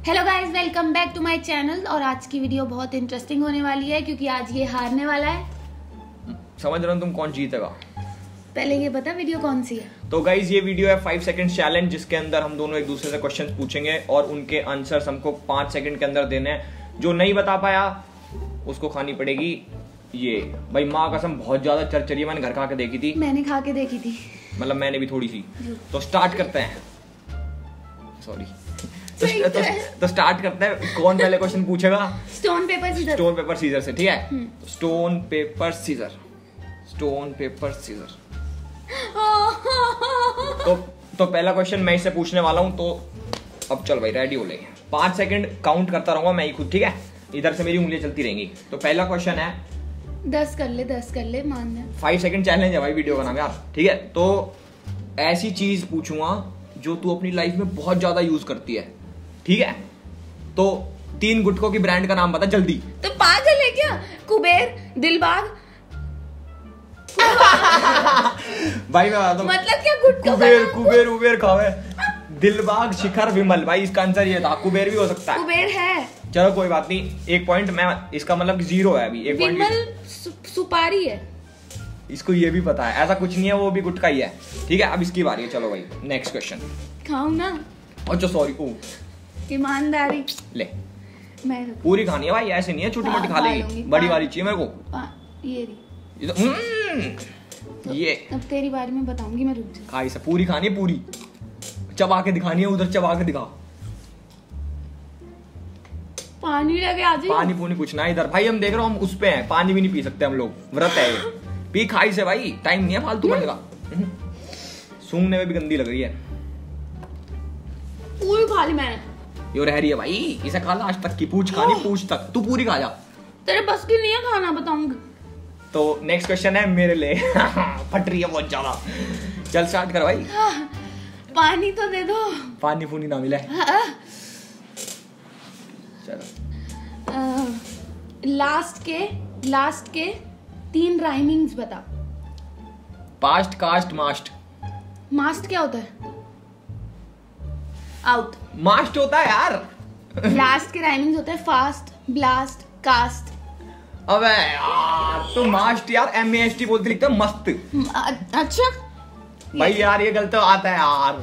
Hello guys, welcome back to my channel. और आज की वीडियो बहुत इंटरेस्टिंग होने वाली है क्योंकि आज ये हारने वाला है। समझ रहा हूँ तुम कौन जीतेगा। पहले ये बता वीडियो कौन सी है। तो गाइज ये वीडियो है 5 सेकंड चैलेंज, जिसके अंदर हम दोनों एक दूसरे से क्वेश्चन पूछेंगे और उनके आंसर्स हमको 5 सेकंड के अंदर देने हैं। जो नहीं बता पाया उसको खानी पड़ेगी ये। भाई माँ कसम बहुत ज्यादा चरचरी, मैंने घर खा के देखी थी। मैंने खा के देखी थी, मतलब मैंने भी थोड़ी सी। तो स्टार्ट करते हैं। सॉरी तो स्टार्ट करते हैं। कौन पहले क्वेश्चन पूछेगा? Stone paper scissor. Stone paper scissor से, ठीक है। Stone paper scissor, stone paper scissor. तो पहला क्वेश्चन मैं इससे पूछने वाला हूं। तो अब चल भाई रेडी हो ले। 5 सेकंड काउंट करता रहूंगा मैं ही खुद, ठीक है। इधर से मेरी उंगलियां चलती रहेंगी। तो पहला क्वेश्चन है 10 कर ले मान ले। 5 सेकंड चैलेंज है भाई वीडियो का नाम यार, ठीक है। तो ऐसी चीज पूछूंगा जो तू अपनी लाइफ में बहुत ज्यादा यूज करती है, ठीक है। तो 3 गुटकों की ब्रांड का नाम बता जल्दी। तो पागल है क्या? कुबेर, दिलबाग। भाई मैं बताता हूं, मतलब क्या गुटकों कुबेर उबेर खावे, दिलबाग, शिखर, विमल। भाई इसका आंसर ये था। कुबेर भी हो सकता है। कुबेर है। चलो कोई बात नहीं, 1 पॉइंट। मैं इसका मतलब 0 है अभी। 1 पॉइंट। विमल सुपारी है। इसको ये भी पता है, ऐसा कुछ नहीं है, वो भी गुटका ही है, ठीक है। अब इसकी बारी है। चलो भाई नेक्स्ट क्वेश्चन। खाऊं ना? अच्छा सॉरी। ओ ईमानदारी ले, मैं पूरी खानी है भाई, ऐसे नहीं है छोटी मोटी खा लेगी। बड़ी वाली चाहिए मेरे को। ये अब तेरी बारे में बताऊंगी मैं, रुक जा। खा इसे, पूरी खानी है, पूरी चबा के दिखानी है। उधर चबा के दिखा। पानी लगे आज ही। पानी पूनी कुछ ना इधर भाई, हम देख रहे हो हम उस पे हैं, पानी भी नहीं पी सकते हम लोग, व्रत है ये। पी खाई से भाई, टाइम नहीं है फालतू बनने का। सूंघने में भी गंदी लग रही है। पूरी खा ली मैंने। ये रह रही है भाई, इसे खा लास्ट तक की। पूछ खानी, पूछ तक। तू पूरी खा जा। तेरे बस की नहीं है खाना, बताऊंगी। तो नेक्स्ट क्वेश्चन है मेरे लिए। फट रही है बहुत ज्यादा। चल स्टार्ट कर भाई। पानी तो दे दो। पानी पूनी ना मिले। चलो लास्ट के 3 राइमिंग्स बता। पास्ट, कास्ट, मास्ट। मास्ट क्या होता है? आउट। मास्ट होता है यार। लास्ट के राइमिंग्स होते हैं फास्ट, ब्लास्ट, कास्ट। अबे यार तो मास्ट यार MAST बोलते लिखते हैं मस्त। अच्छा भाई यार ये गलत आता है यार।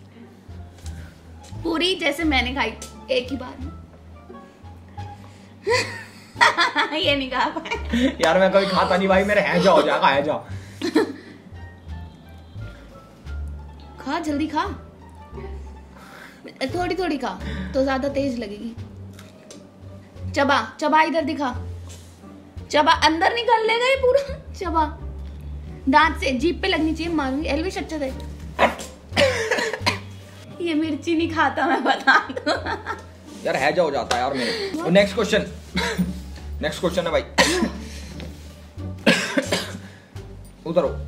पूरी जैसे मैंने खाई एक ही बार में। ये नहीं खा पाए यार मैं कभी खाता नहीं भाई, मेरे हैजा हो जाएगा, हैजा। खा जल्दी खा, थोड़ी थोड़ी खा तो ज्यादा तेज लगेगी। चबा इधर दिखा। चबा, अंदर निकल लेगा ये पूरा। चबा दांत से, जीभ पे लगनी चाहिए। मारूंगी एलविश। अच्छा दे। ये मिर्ची नहीं खाता, मैं बता दूं। यार हैजा हो जाता है यार मेरे। नेक्स्ट क्वेश्चन है भाई। उधर हो।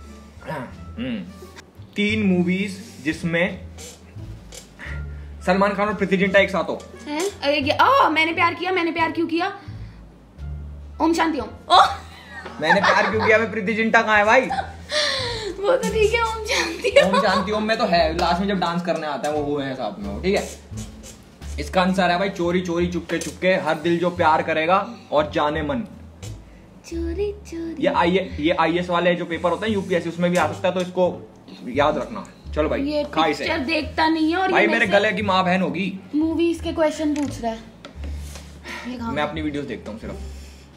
3 मूवीज जिसमें सलमान खान और प्रीति जिंटा एक साथ हो। मैंने प्यार क्यों किया। ओम शांति ओम। मैंने प्यार क्यों किया में प्रीति जिंटा कहाँ है भाई? वो तो ठीक है, ओम शांति ओम में तो है। लास्ट में जब डांस करने आता है वो है साथ में, ठीक है। इसका आंसर है भाई चोरी चोरी चुपके चुपके, हर दिल जो प्यार करेगा और जाने मन। चोरी चोरी। ये IAS वाले जो पेपर होते हैं UPSC, उसमें भी आ सकता है, तो इसको याद रखना। चलो भाई ये खा इसे। पिक्चर देखता नहीं है और भाई मेरे गले की माँ बहन होगी। मूवीज के क्वेश्चन पूछ रहा है। मैं अपनी वीडियोस देखता हूँ सिर्फ।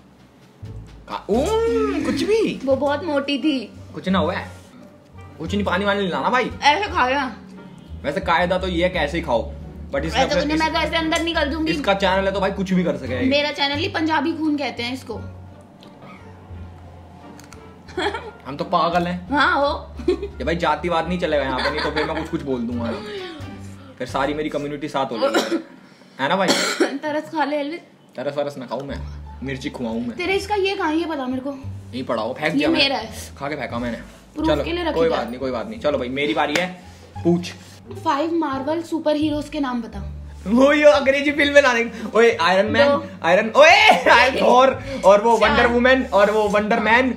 कुछ भी, वो बहुत मोटी थी। कुछ ना हुआ है, कुछ नहीं। पानी वानी लाना भाई। ऐसे खाया। वैसे कायदा तो ये कैसे ही खाओ, बट मैं तो ऐसे अंदर निकल दूंगी। इसका चैनल है तो भाई कुछ भी कर सके। मेरा चैनल ही पंजाबी खून कहते हैं इसको। हम तो पागल हैं। हाँ हो। ये भाई जातिवाद नहीं चलेगा यहाँ पे, नहीं तो फिर मैं कुछ बोल दूंगा, फिर सारी मेरी कम्युनिटी साथ हो जाएगी, है ना भाई। तरस खा ले। तरस वरस ना खाऊं मैं, मिर्ची खुआऊं मैं। तेरे इसका ये कहाँ, ये बता मेरे को। नहीं पड़ा, वो फेंक दिया। ये मेरा है, खा के फेंका मैंने। चलो कोई बात नहीं। चलो भाई मेरी बारी है, पूछ। 5 मार्वल सुपर हीरोज के नाम बता। वो ये अंग्रेजी फिल्म में लाने। ओए आयरन मैन, थॉर, और वो वंडर वुमेन, और वो वंडर मैन,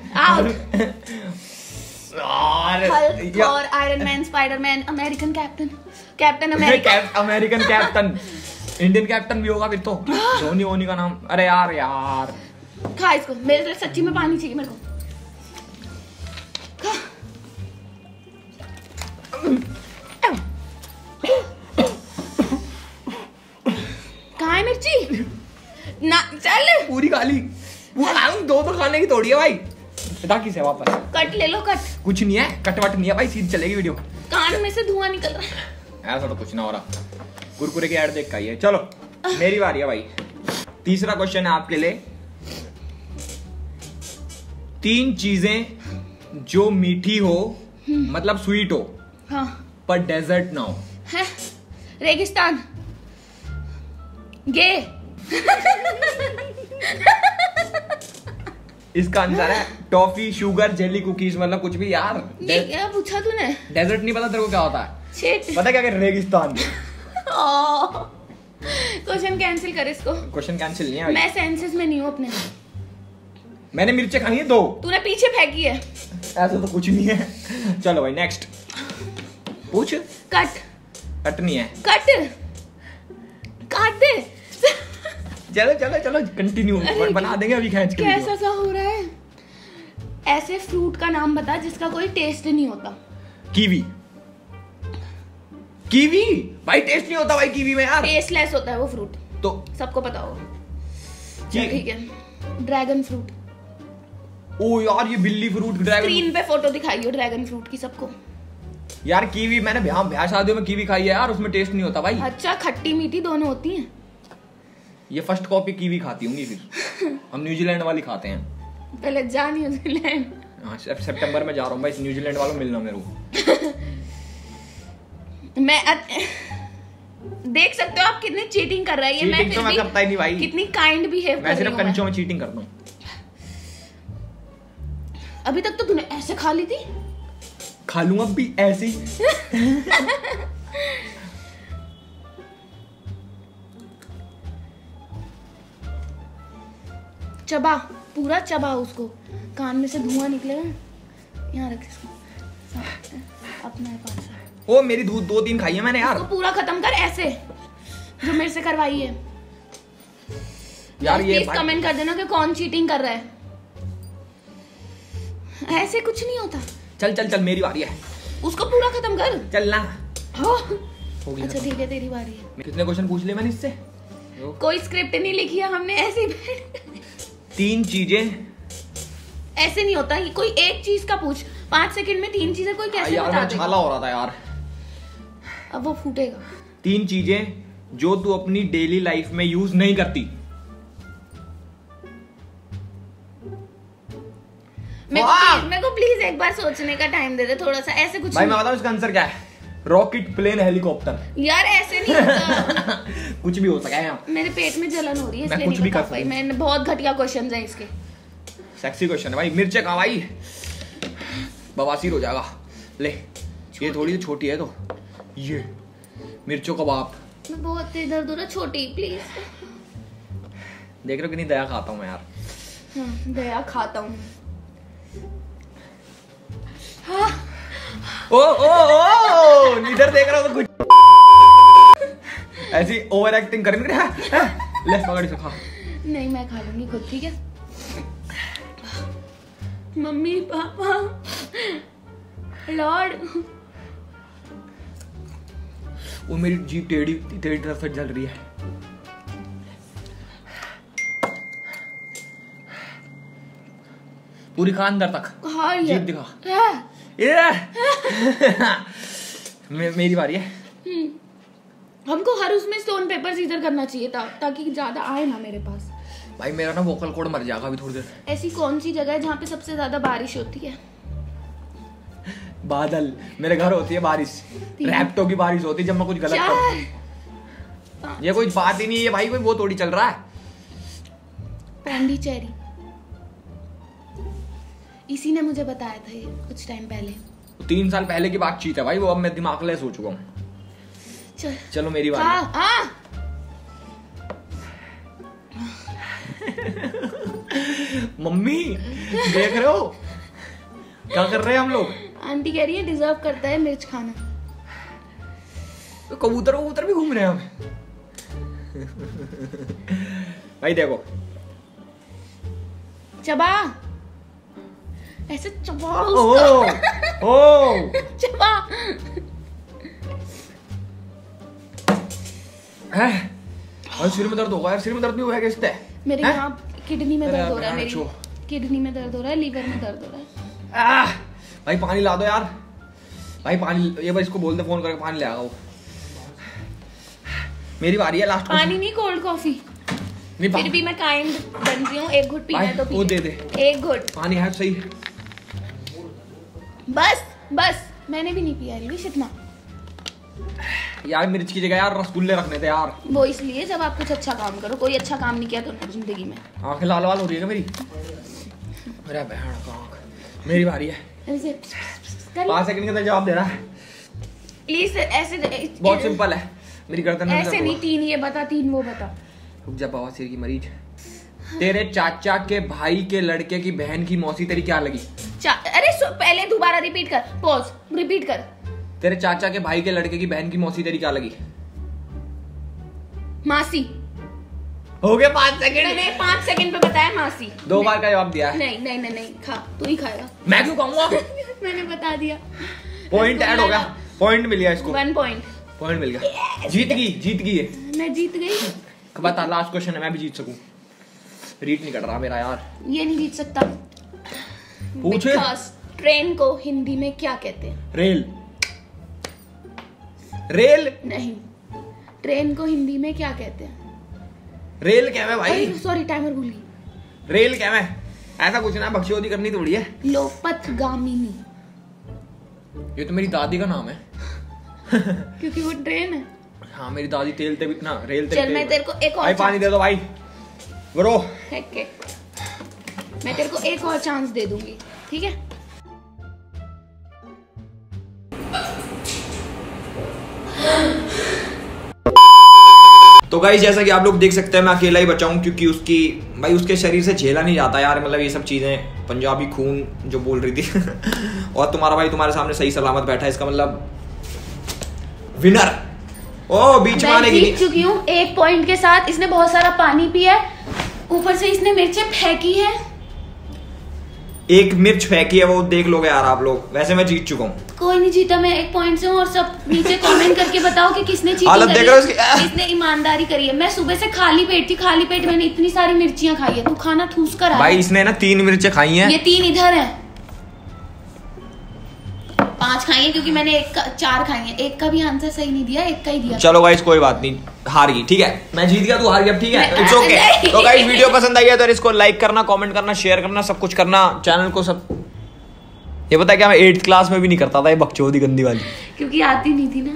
हल्क और iron man, Spiderman, American captain America, American captain. Indian captain भी होगा फिर तो। धोनी वोनी का नाम। अरे यार यार खा इसको, मेरे लिए सच्ची में पानी चाहिए मेरे को। खा। कहाँ है मिर्ची? ना चल पूरी खा ली। दो तो खाने की थोड़ी है भाई। टाकी से वापस कट ले लो, कट। कुछ नहीं है, कटवट नहीं है भाई, सीधी चलेगी वीडियो। कान में से धुआं निकल रहा है। ऐसा तो कुछ ना हो रहा, कुरकुरे की ऐड देख के आई है। चलो मेरी बारी है भाई। तीसरा क्वेश्चन है आपके लिए। 3 चीजें जो मीठी हो, मतलब स्वीट हो, हाँ, पर डेजर्ट ना हो। है रेगिस्तान, गे। इसका आंसर है टॉफी, शुगर, जेली, कुकीज, मतलब कुछ भी यार। ये क्या पूछा तूने? डेजर्ट नहीं पता तेरे को क्या होता है? शिट। पता क्या रेगिस्तान। क्वेश्चन कैंसिल कर इसको। क्वेश्चन कैंसिल नहीं है भाई। मैं सेंसेस में नहीं हूँ अपने। मैंने मिर्चें खाई है 2। तूने पीछे फेंकी है। ऐसा तो कुछ नहीं है। चलो भाई नेक्स्ट पूछ। कट। कट नहीं है। कट काट दे। चलो चलो चलो कंटिन्यू बना देंगे अभी खींच के। कैसा सा हो रहा है? ऐसे फ्रूट का नाम बता जिसका कोई टेस्ट नहीं होता। कीवी। कीवी भाई टेस्ट नहीं होता भाई कीवी में यार। टेस्टलेस होता है वो फ्रूट, तो सबको पता होगा। चल ठीक है। Dragon fruit. ओ यार ये बिल्ली फ्रूट। ड्रैगन। स्क्रीन पे फोटो दिखाइयो ड्रैगन फ्रूट की सबको। यार कीवी मैंने ब्याह शादियों में कीवी खाई है यार, उसमें टेस्ट नहीं होता भाई। अच्छा, खट्टी मीठी दोनों होती हैं। ये फर्स्ट कॉपी कीवी खाती होंगी फिर। हम न्यूजीलैंड वाली खाते हैं। पहले जा न्यूजीलैंड। हाँ सितंबर में जा रहा हूँ भाई, न्यूजीलैंड वालों मिलना मेरे को। मैं देख सकते हो आप कितनी चीटिंग कर रहा है ये। मैं तो मैं करता ही नहीं भाई। कितनी काइंड बिहेव कर रही हूं। मैं सिर्फ कंचों में चीटिंग करता हूँ। अभी तक तो तूने ऐसे खा ली थी। खा लूंगा भी ऐसे ही। चबा, पूरा चबा उसको, कान में से धुआं निकलेगा। यहाँ रख इसको अपने पास। ओ मेरी दूध 2-3 खाई है मैंने यार। तो पूरा खत्म कर ऐसे, जो मेरे से करवाई है यार। ये प्लीज कमेंट कर देना कि कौन चीटिंग कर रहा है। ऐसे कुछ नहीं होता। चल चल चल मेरी बारी है। उसको पूरा खत्म कर। चल ना। हो गया। अच्छा ठीक है, तेरी बारी है। कितने क्वेश्चन पूछ लिए मैंने इससे? कोई स्क्रिप्ट नहीं लिखी है हमने, ऐसे ही 3 चीजें। ऐसे नहीं होता। कोई एक चीज का पूछ, 5 सेकंड में 3 चीजें कोई कैसे यार बता देगा? छाला हो रहा था यार। अब वो फूटेगा। 3 चीजें जो तू अपनी डेली लाइफ में यूज नहीं करती। मेरे को प्लीज एक बार सोचने का टाइम दे दे थोड़ा सा। ऐसे कुछ भाई मैं बताऊं इसका आंसर क्या है? Rocket, plane, helicopter. यार ऐसे नहीं होता। कुछ भी हो सका है यहाँ। मेरे पेट में जलन हो रही है, मैं इसलिए कुछ नहीं भी बता कर पाई। मैंने बहुत घटिया क्वेश्चंस हैं इसके। सेक्सी क्वेश्चन है भाई। मिर्चे कहाँ भाई? बवासीर हो जाएगा। ले ये थोड़ी छोटी है तो ये मिर्चों का बाप। मैं बहुत इधर उधर छोटी, प्लीज। देख रहे हो कितनी दया खाता हूँ मैं यार। हाँ, दया खाता हूँ। हाँ। ओ ओ ओ इधर देख रहा हो तो कुछ ऐसी ओवर एक्टिंग करनी। ले पकड़ से खा। नहीं मैं खा लूंगी खुद, ठीक है। Mummy papa Lord. वो मेरी जीभ टेढ़ी तरफ से जल रही है। पूरी खा अंदर तक। जीभ दिखा। मेरी बारी है। हमको हर उसमें स्टोन पेपर सीजर करना चाहिए था ताकि ज्यादा आए ना मेरे पास। भाई मेरा ना वोकल कॉर्ड मर जाएगा अभी थोड़ी देर। ऐसी कौन सी जगह है जहाँ पे सबसे ज्यादा बारिश होती है? बादल। मेरे घर होती है बारिश। रैप्टो की बारिश होती है जब मैं कुछ गलत करता। ये कोई बात ही नहीं है भाई, कोई वो थोड़ी चल रहा है। पौंडीचेरी। इसी ने मुझे बताया था ये कुछ टाइम पहले। 3 साल पहले की बातचीत है भाई वो। अब मैं दिमाग ले सोच चुका हूँ। चलो मेरी बात। मम्मी देख रहे हो क्या कर रहे हैं हम लोग? आंटी कह रही है डिजर्व करता है मिर्च खाना। तो कबूतर भी घूम रहे हैं हम। भाई देखो चबा, ऐसे चबा चबा। और सिर में दर्द होगा यार, सिर में दर्द नहीं हुआ है किससे? मेरे यहाँ किडनी में दर्द हो रहा है, मेरी किडनी में दर्द हो रहा है, लीवर में दर्द हो रहा है। भाई पानी ला दो यार, भाई पानी, ये भाई इसको बोल दे फोन करके पानी ले आएगा वो। मेरी बारी है लास्ट। पानी नहीं, कोल्ड कॉफी। फिर भी मैं काइंड बन रही हूँ, एक घुट पीना है तो पी। वो दे दे एक घुट पानी है सही। बस बस, मैंने भी नहीं पिया एलविश इतना यार। मिर्च की जगह यार रसगुल्ले रखने थे यार। वो इसलिए जब आप कुछ अच्छा काम करो, कोई अच्छा काम नहीं किया तो जिंदगी में। आंखें लाल वाल हो रही है मेरी। मेरा बहन का आंख। मेरी बारी है। 5 सेकंड के अंदर जवाब दे रहा है प्लीज। ऐसे बहुत सिंपल है, मेरी गर्दन में ऐसे नहीं। 3 ये बता, 3 वो बता। रुक जा, बवासीर की मरीज। तेरे चाचा के भाई के लड़के की बहन की मौसी तेरी क्या लगी? अरे पहले दोबारा रिपीट कर, पॉज, रिपीट कर। तेरे चाचा के भाई के लड़के की बहन की मौसी तेरी क्या लगी? मासी। हो गया 5 सेकंड। मैंने 5 सेकंड पे बताया मासी। 2 बार का जवाब दिया है। नहीं नहीं नहीं नहीं, खा, तू ही खाएगा। मैं क्यों खाऊंगा? मैंने बता दिया। पॉइंट ऐड हो गया, पॉइंट मिल गया इसको। 1 पॉइंट मिल गया। जीत गई है। मैं जीत गई। बता, लास्ट क्वेश्चन है, मैं भी जीत सकूं। रीट नहीं कर रहा मेरा यार। ये नहीं जीत सकता। पूछे। ट्रेन को हिंदी में क्या कहते हैं? रेल। रेल नहीं, ट्रेन को हिंदी में क्या कहते हैं? रेल क्या है भाई? सॉरी, टाइमर भूल गई। रेल क्या है? ऐसा कुछ ना, बख्शियोदी करनी थोड़ी है। लोपथगामिनी। ये तो मेरी दादी का नाम है। क्योंकि वो ट्रेन है। हाँ, मेरी दादी तेल ते भी ना, रेल ते। चल मैं तेरे को एक और भाई पानी दे दो भाई ब्रो। मैं तेरे को एक और चांस दे दूंगी, ठीक है? तो गाइस जैसा कि आप लोग देख सकते हैं, मैं अकेला ही बचा हूं क्योंकि उसके शरीर से झेला नहीं जाता यार, मतलब ये सब चीजें। पंजाबी खून जो बोल रही थी। और तुम्हारा भाई तुम्हारे सामने सही सलामत बैठा है, इसका मतलब विनर। ओ बीच में आने की जीत चुकी हूँ 1 पॉइंट के साथ। इसने बहुत सारा पानी पिया है, ऊपर से इसने मिर्चें फेंकी है। 1 मिर्च फेंकी है, वो देख लोगे यार आप लोग। वैसे मैं जीत चुका हूँ। कोई नहीं जीता, मैं 1 पॉइंट से हूँ। और सब नीचे कमेंट करके बताओ कि किसने चीटिंग हालत देख रहे हो इसकी? किसने ईमानदारी करी है। मैं सुबह से खाली पेट थी, खाली पेट मैंने इतनी सारी मिर्चियां खाई है। तू खाना ठूस कर भाई इसने ना 3 मिर्चें खाई हैं। ये 3 इधर है, 5 खाई है क्योंकि मैंने 4 खाई है। 1 का भी आंसर सही नहीं दिया, 1 का ही दिया। चलो गाइस कोई बात नहीं, हार गई, ठीक है। मैं जीत गया, तू हार गया, ठीक है, इट्स ओके। तो गाइस वीडियो पसंद आई है तो इसको लाइक करना, कमेंट करना, शेयर करना, सब कुछ करना। चैनल को सब, ये पता है क्या, मैं 8th क्लास में भी नहीं करता था ये बकचोदी गंदी वाली, क्योंकि आती नहीं थी ना।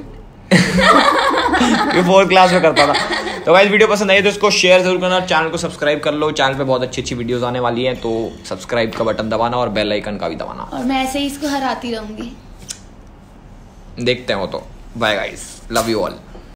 ये 4th क्लास में करता था। तो गाइस वीडियो पसंद आई तो इसको शेयर जरूर करना, चैनल को सब्सक्राइब कर लो। चैनल पे बहुत अच्छी अच्छी वीडियोस आने वाली हैं, तो सब्सक्राइब का बटन दबाना और बेल आइकन का भी दबाना। और मैं ऐसे ही इसको हराती रहूंगी। देखते हैं वो तो। Bye guys, love you all.